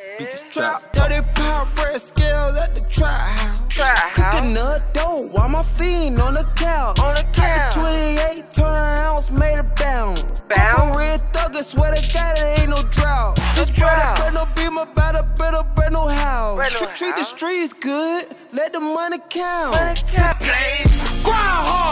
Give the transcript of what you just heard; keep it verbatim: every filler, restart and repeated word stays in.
Speakers trap. thirty pound red scale at the trap house. Cooking the dough while my fiend on the couch. On the couch. twenty-eight, turn an ounce, made a bounce. Bounce. Red thugger, swear to God it ain't no drought. This brother brand no beam about a better brand no house. Brand no Treat the house. streets good, let the money count. Money count. Ground